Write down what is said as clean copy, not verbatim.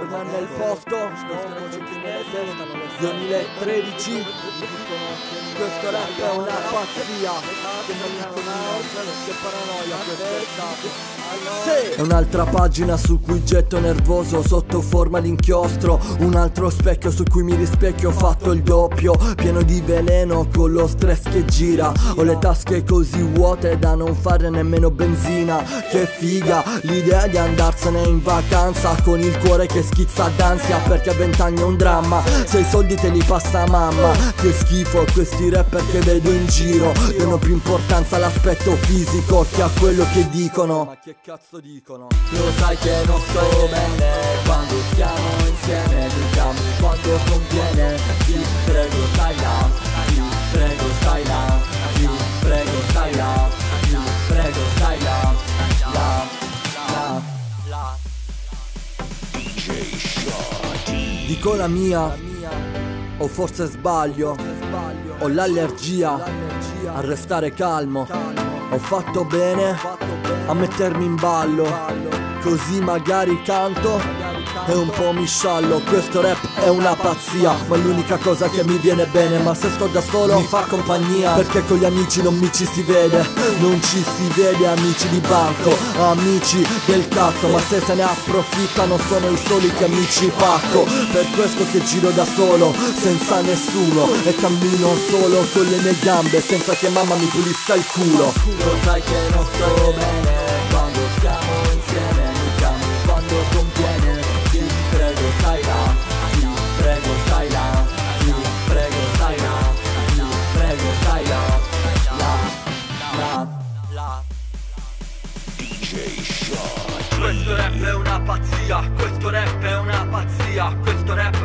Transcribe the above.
torna nel posto 2013. Questo rap è una pazzia. Che paranoia questa. È un'altra pagina su cui getto nervoso sotto forma di inchiostro. Un altro specchio su cui mi rispecchio, ho fatto il doppio, pieno di veleno con lo stress che gira. Ho le tasche così vuote da non fare nemmeno benzina. Che figa l'idea di andarsene in vacanza con il cuore che schizza d'ansia, perché a 20 anni è un dramma. Se i soldi te li passa mamma. Che schifo questi rapper che vedo in giro, danno più importanza all'aspetto fisico che a quello che dicono. Ma che cazzo dicono? Lo sai che non sto bene quando stiamo insieme, diciamo quando conviene. Ti prego stai là, ti prego stai là, ti prego stai là, ti prego stai là, là. Dico la mia, o forse sbaglio, ho l'allergia a restare calmo. Ho fatto bene a mettermi in ballo, così magari canto e un po' mi sciallo. Questo rap è una pazzia, ma l'unica cosa che mi viene bene. Ma se sto da solo mi fa compagnia, perché con gli amici non mi ci si vede. Non ci si vede amici di banco, amici del cazzo. Ma se se ne approfittano sono i soliti amici pacco. Per questo che giro da solo, senza nessuno, e cammino solo con le mie gambe, senza che mamma mi pulisca il culo. Lo sai che non sto bene quando stiamo insieme, diciamo quando conviene. Ti prego stai là, ti prego stai là, ti prego stai là, ti prego stai là, là. DJ Shot. Questo rap è una pazzia, questo rap è una pazzia, questo rap